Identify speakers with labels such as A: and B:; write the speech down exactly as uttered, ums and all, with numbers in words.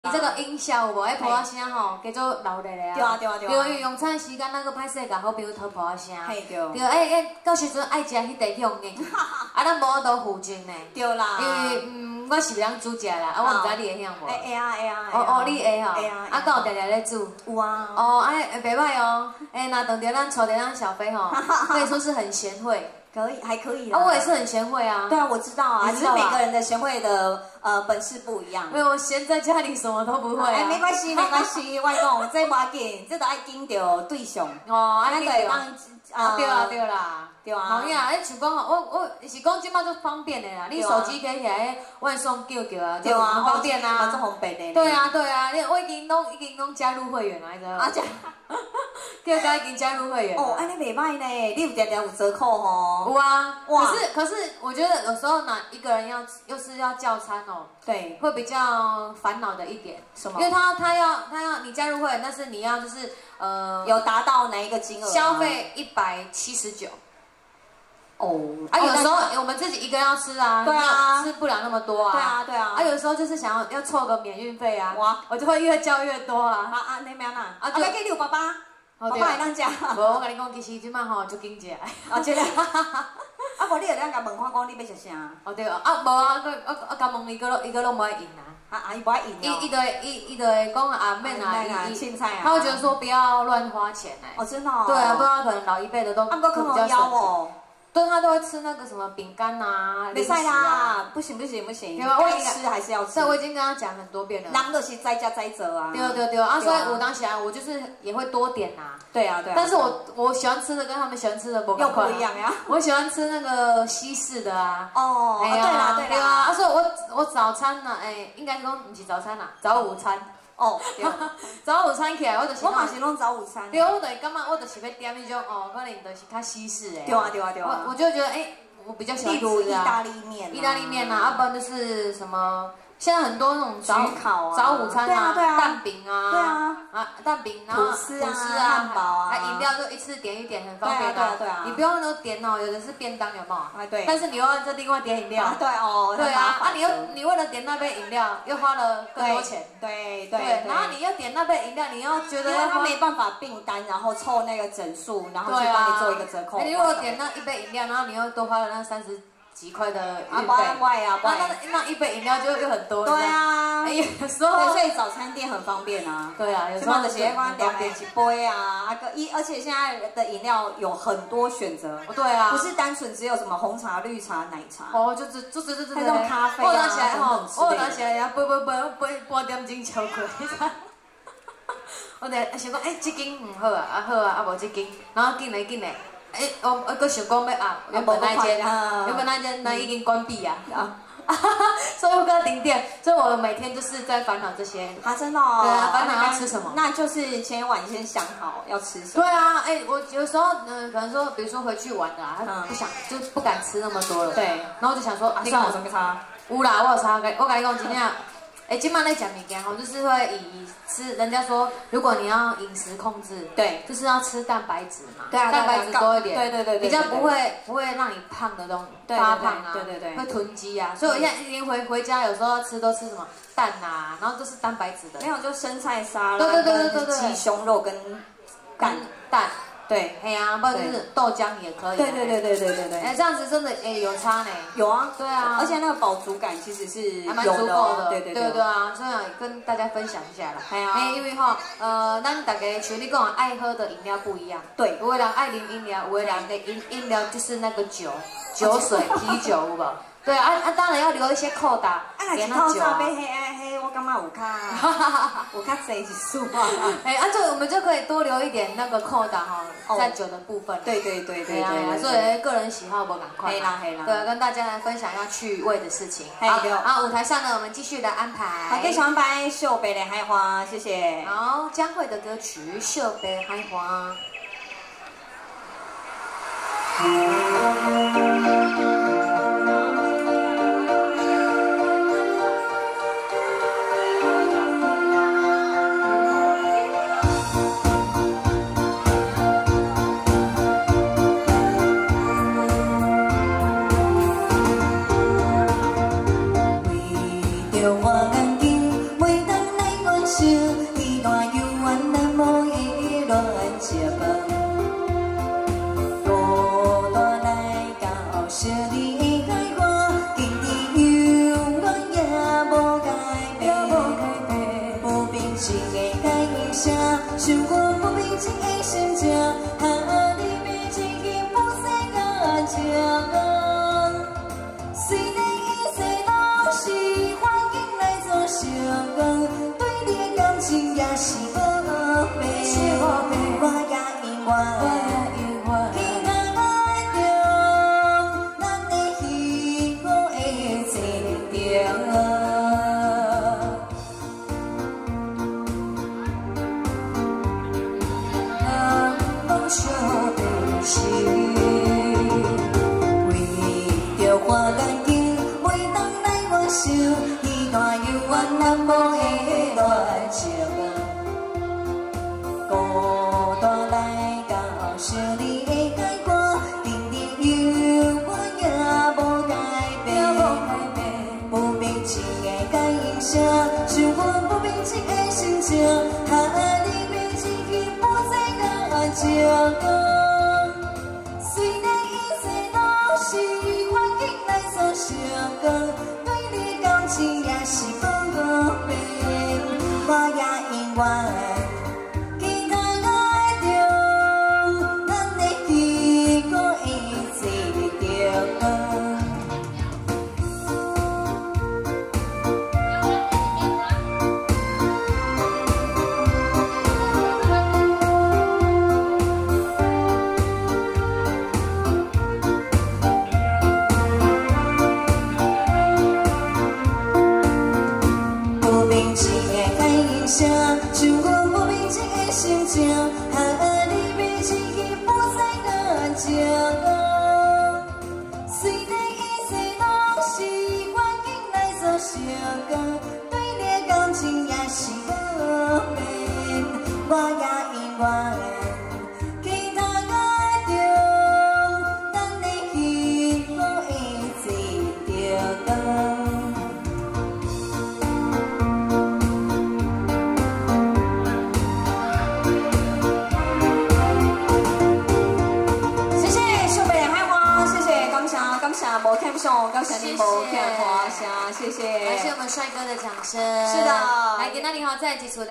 A: 伊这个音效有无？迄破声吼，叫做闹热的啊。
B: 对啊对啊对啊。
A: 对，因为用餐时间咱个歹势甲好朋友讨破声。
B: 嘿对。
A: 对，哎哎，到时阵爱食迄地香呢，啊，咱无都附近呢。
B: 对啦。
A: 因为嗯，我是袂晓煮食啦，啊，我毋知你会晓无？
B: 会会啊会啊。
A: 哦哦，你会吼？
B: 会啊。
A: 啊，敢有定定咧煮？
B: 有啊。
A: 哦，哎，袂歹哦。哎，那等着咱找着咱小飞吼，可以说是很贤惠。
B: 可以，还可以啦。
A: 啊，我也是很贤惠啊。
B: 对啊，我知道啊，只是每个人的贤惠的呃本事不一样。
A: 没有，我闲在家里什么都不会。哎，
B: 没关系，没关系，我讲这无要紧，这都爱紧着对象。
A: 哦，爱紧着。
B: 啊，
A: 对啦，对啦，
B: 对啊。
A: 好呀，哎，像讲我我是讲即摆就方便的啦，你手机摕起来外送叫叫啊，
B: 对啊，
A: 很方便啊，
B: 这方便的。
A: 对啊，对啊，你我已经拢已经拢加入会员了，你知道吗？啊，加。 叫他已经加入会员。
B: 哦，安尼袂歹呢，你有常常有折扣吼。
A: 有啊，可是可是我觉得有时候呢，一个人要又是要叫餐哦，对，会比较烦恼的一点。什么？因为他他要他要你加入会员，但是你要就是呃有达到哪一个金额？消费一百七十九。哦，啊，有时候我们自己一个人要吃啊，对啊，吃不了那么多啊。对啊，对啊。啊，有时候就是想要要凑个免运费啊，哇，我就会越叫越多啊。啊啊，那咩啦？啊，就给你有爸爸。 爸爸会当食，无我甲你讲，其实即摆吼就紧食。哦，真诶。啊，无你会当甲问看讲你要食啥？哦对哦，啊无啊，佮我我甲问伊个咯，伊个拢无爱应啊。啊啊，伊无爱应哦。伊伊就会伊伊就会讲啊免啊，伊青菜啊。他会觉得说不要乱花钱哎。哦，真的哦。对啊，不然可能老一辈的都都比较省钱。 对他都会吃那个什么饼干呐、零食啊，不行不行不行，该吃还是要吃。对，我已经跟他讲很多遍了。人就是在家在折啊。对对对啊，所以我当时啊，我就是也会多点呐。对啊对啊。但是我我喜欢吃的跟他们喜欢吃的不又不一样呀。我喜欢吃那个西式的啊。哦，对啦对啦。啊，所以我我早餐呢，哎，应该是讲不是早餐啦，早午餐。 哦，早午餐起来，我就是我嘛是拢早午餐。对，我就是感觉我就是要点那种哦，可能就是较西式的。对啊，对啊，对啊。我我就觉得哎，我比较喜欢吃啊。例如意大利面。意大利面啊，要不然就是什么，现在很多那种早烤啊、早午餐啊、蛋饼啊，对啊，啊蛋饼，然后吐司啊、汉堡啊，饮料就一次点一点，很方便的。对啊，你不用都点哦，有的是便当，有没有？啊，对。但是你又要再另外点饮料。对哦。对啊，啊你又你为了点那杯饮料，又花了更多钱。对对。对，然后你要点那杯饮料，你又觉得他没办法并单，然后凑那个整数，然后去帮你做一个折扣。你如果点那一杯饮料，然后你又多花了那三十。 几块的运费啊，那那那一杯饮料就又很多，对啊，有时候所以早餐店很方便啊，对啊，有时候的鞋光两点几杯啊，啊个一，而且现在的饮料有很多选择，对啊，不是单纯只有什么红茶、绿茶、奶茶，哦，就是就是就是那种咖啡啊，我拿起来吼，我拿起来呀，杯杯杯杯半点钟超过，我得想讲，哎，这间唔好啊，啊好啊，啊无这间，然后进来进来。 哎，我我搁想讲要啊，原本那间，原本那间那已经关闭啊，啊，所以我搁停电，所以我每天就是在烦恼这些。啊，真的哦。对啊，烦恼要吃什么？那就是前一晚先想好要吃什么。对啊，哎，我有时候嗯，可能说，比如说回去玩的啊，不想就不敢吃那么多了。对。然后就想说啊，算了，有什么差？有啦，我有差，我跟你讲，今天。 哎，今晚在讲物件吼，就是会以吃，人家说，如果你要饮食控制，对，就是要吃蛋白质嘛，对啊，蛋白质多一点，对对对，比较不会不会让你胖的东西，发胖啊，对对对，会囤积啊，所以我现在一天回回家，有时候吃都吃什么蛋啊，然后都是蛋白质的，没有就生菜沙拉，对对对对对，鸡胸肉跟蛋蛋。 对，哎呀，不然就是豆浆也可以。对对对对对对对。哎，这样子真的哎有差呢。有啊，对啊，而且那个饱足感其实是还蛮足够的。对对对对啊，所以跟大家分享一下啦。哎呀，哎，因为哈，呃，咱大家像你讲爱喝的饮料不一样。对，有的人爱啉饮料，有的人的饮饮料就是那个酒、酒水、啤酒，有无？对啊，啊当然要留一些扣打给那酒啊。黑黑黑，我感觉有卡，有卡侪一数啊。哎，啊，就我们就可以多留一点那个扣打哈。 在酒的部分，对对对对对，所以个人喜好不赶快，黑啦黑啦，对，跟大家来分享要趣味的事情。好，啊，舞台上呢，我们继续的安排。好，继续安排秀北的海花，谢谢。好，江蕙的歌曲《秀北海花》。
C: 为着我眼睛，袂当来
B: 想，彼段幽怨难无伊乱食饭。孤单来到小你的海岸，今日犹原也无改变。不平静的感声，想我不平静的心情，哈你的情意不使感情。虽然一切都是环境来做成功，对你的感情也是无变。我也永远期待中，咱的幸福会前程。人拢相对是，为着看眼睛，袂当来我想，彼段幽怨难无会乱情。孤单来到小你的海岸，今日犹原也无改变。不平静的感声，想我不平静的心情，哈你的情意不再感情。虽然一切都是环境来做成功，对你的感情也是无变。我也永远。像我不平静的心情，哈你的情意不再感情。虽然一切都是环境来做成功，对你的感情也是无变。我也永远期待中，咱的幸福会前程。无欠上，感谢你无欠花声，谢谢。
A: 感谢我们帅哥的掌声。
B: 是的，
A: 来，给那你好，再一起出。